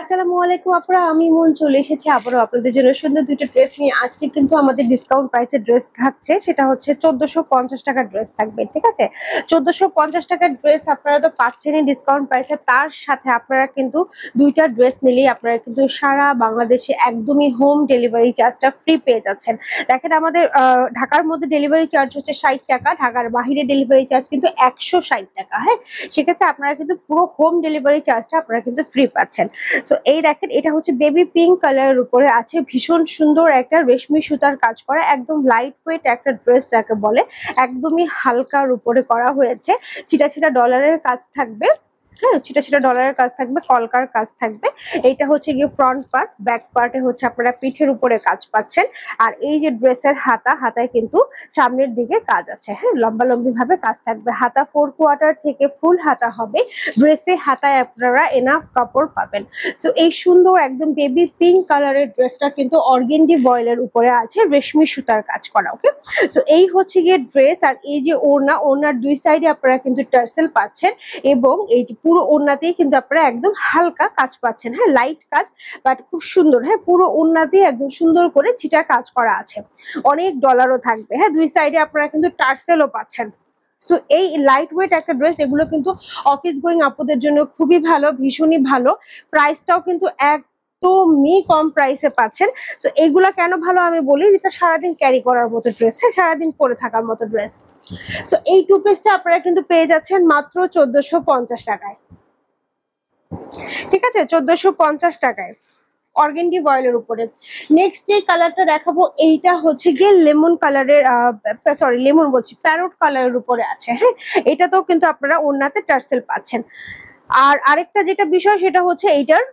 আসসালামু আলাইকুম আপুরা, আমি মন চলে এসেছি আবারও আপনাদের জন্য সুন্দর দুইটা ড্রেস নিয়ে। আজকে কিন্তু আমাদের ডিসকাউন্ট প্রাইসে ড্রেস থাকছে, সেটা হচ্ছে 1450 টাকার ড্রেস থাকবে। ঠিক আছে, 1450 টাকার ড্রেস আপনারা তো পাচ্ছেনই ডিসকাউন্ট প্রাইসে, তার সাথে আপনারা কিন্তু দুইটা ড্রেস নিলেই আপনারা কিন্তু সারা বাংলাদেশে একদমই হোম ডেলিভারি চার্জটা ফ্রি পেয়ে যাচ্ছেন। দেখেন, আমাদের ঢাকার মধ্যে ডেলিভারি চার্জ হচ্ছে 60 টাকা, ঢাকার বাইরে ডেলিভারি চার্জ কিন্তু 160 টাকা। হ্যাঁ, সেক্ষেত্রে আপনারা কিন্তু পুরো হোম ডেলিভারি চার্জটা আপনারা কিন্তু ফ্রি পাচ্ছেন। সো এই দেখেন, এটা হচ্ছে বেবি পিঙ্ক কালারের উপরে আছে, ভীষণ সুন্দর একটা রেশমি সুতার কাজ করা, একদম লাইট ওয়েট একটা ড্রেস যাকে বলে, একদমই হালকার উপরে করা হয়েছে। ছিটা ছিটা ডলারের কাজ থাকবে। হ্যাঁ, ছিটা ছিটা ডলারের কাজ থাকবে, কলকার কাজ থাকবে। এইটা হচ্ছে গিয়ে ফ্রন্ট পার্ট, ব্যাক পার্টে হচ্ছে আপনারা পিঠের উপরে কাজ পাচ্ছেন। আর এই যে ড্রেসের হাতায় কিন্তু সামনের দিকে কাজ আছে। হ্যাঁ, লম্বা লম্বি ভাবে কাজ থাকবে। হাতা 4 কোয়ার্টার থেকে ফুল হাতা হবে। ড্রেসে হাতায় আপনারা এনাফ কাপড় পাবেন। সো এই সুন্দর একদম বেবি পিঙ্ক কালারের ড্রেসটা কিন্তু অর্গেন্ডি বয়েলের উপরে আছে, রেশমি সুতার কাজ করা। ওকে, সো এই হচ্ছে গিয়ে ড্রেস। আর এই যে ওড়নার দুই সাইডে আপনারা কিন্তু টার্সেল পাচ্ছেন, এবং এই যে পুরো ওড়নাতেই কিন্তু আপনারা একদম হালকা কাজ পাচ্ছেন। হ্যাঁ, লাইট কাজ, বাট খুব সুন্দর। হ্যাঁ, পুরো ওড়নাতেই একদম সুন্দর করে ছিটা কাজ করা আছে। অনেক ডলারও থাকবে। হ্যাঁ, দুই সাইডে আপনারা কিন্তু টার্সেলও পাচ্ছেন। সো এই লাইট ওয়েট একটা ড্রেস, এগুলো কিন্তু অফিস গোয়িং আপুদের জন্য খুবই ভালো, ভীষণই ভালো। প্রাইসটাও কিন্তু একদমই কম প্রাইসে পাচ্ছেন। সো এইগুলা কেন ভালো আমি বলি, যেটা সারাদিন ক্যারি করার মতো ড্রেস, হ্যাঁ, সারাদিন পরে থাকার মতো ড্রেস। সো এই টু পিসটা আপনারা কিন্তু পেয়ে যাচ্ছেন মাত্র 1450 টাকায়। ঠিক আছে, 1450 টাকায় অর্গেন্ডি বয়েলের উপরে। নেক্সট যে কালারটা দেখাবো, এইটা হচ্ছে গিয়ে লেমন কালারের, সরি লেমন বলছি, প্যারট কালারের উপরে আছে। হ্যাঁ, এটাতেও কিন্তু আপনারা ওড়নাতে টার্সেল পাচ্ছেন। আর আরেকটা যেটা বিষয়, সেটা হচ্ছে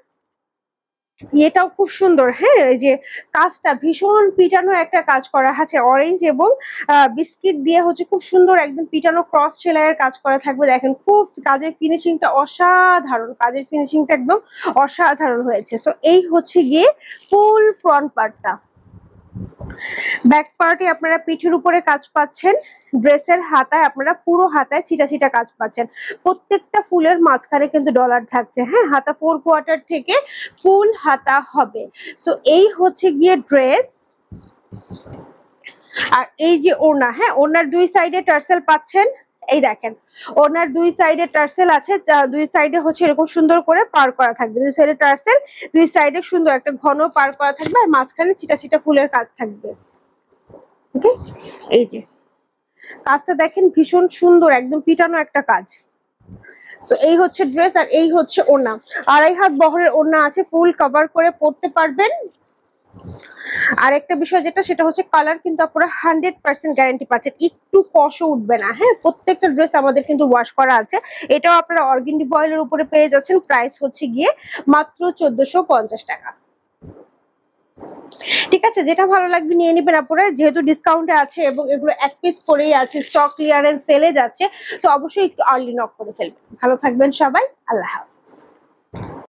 এটাও খুব সুন্দর। হ্যাঁ, এই যে কাজটা ভীষণ পিটানো একটা কাজ করা আছে, অরেঞ্জ এবং বিস্কিট দিয়ে হচ্ছে খুব সুন্দর একদম পিটানো ক্রস সেলাইয়ের কাজ করা থাকবে। দেখেন, খুব কাজের ফিনিশিংটা অসাধারণ, কাজের ফিনিশিংটা একদম অসাধারণ হয়েছে। সো এই হচ্ছে গিয়ে ফুল ফ্রন্ট পার্টটা। ব্যাক পার্টে আপনারা পিঠের উপরে কাজ পাচ্ছেন। ড্রেসের হাতায় আপনারা পুরো হাতায় ছিটা ছিটা কাজ পাচ্ছেন। প্রত্যেকটা ফুলের মাঝখানে কিন্তু ডলার থাকছে। হ্যাঁ, হাতা 4 কোয়ার্টার থেকে ফুল হাতা হবে। সো এই হচ্ছে গিয়ে ড্রেস। আর এই যে ওড়না, হ্যাঁ, ওড়নার দুই সাইডে টার্সেল পাচ্ছেন। এই দেখেন, ওনার দুই সাইডে টার্সেল আছে, দুই সাইডে হচ্ছে এরকম সুন্দর করে পার করা থাকবে। দুই সাইডে টার্সেল, দুই সাইডে সুন্দর একটা ঘন পার করা থাকবে, আর মাঝখানে চিটা চিটা ফুলের কাজ থাকবে। ওকে, এই যে কাজটা দেখেন, ভীষণ সুন্দর, একদম পিটানো একটা কাজ। সো এই হচ্ছে ড্রেস, আর এই হচ্ছে ওড়না। 2.5 হাত বহরের ওড়না আছে, ফুল কভার করে পরতে পারবেন। আর একটা বিষয় যেটা, সেটা হচ্ছে কালার কিন্তু আপনারা 100% গ্যারান্টি পাচ্ছেন, একটু কষও উঠবে না। হ্যাঁ, প্রত্যেকটা ড্রেস আমাদের কিন্তু ওয়াশ করা আছে। এটাও আপনারা অর্গেন্ডি বয়েলের উপরে পেয়ে যাচ্ছেন। প্রাইস হচ্ছে গিয়ে মাত্র 1450 টাকা। ঠিক আছে, যেটা ভালো লাগবে নিয়ে নেবেন আপনারা, যেহেতু ডিসকাউন্টে আছে এবং এগুলো এক পিস করেই আছে, স্টক ক্লিয়ারেন্স সেলে যাচ্ছে। তো অবশ্যই একটু আর্লি নক করে ফেলবেন। ভালো থাকবেন সবাই, আল্লাহ হাফেজ।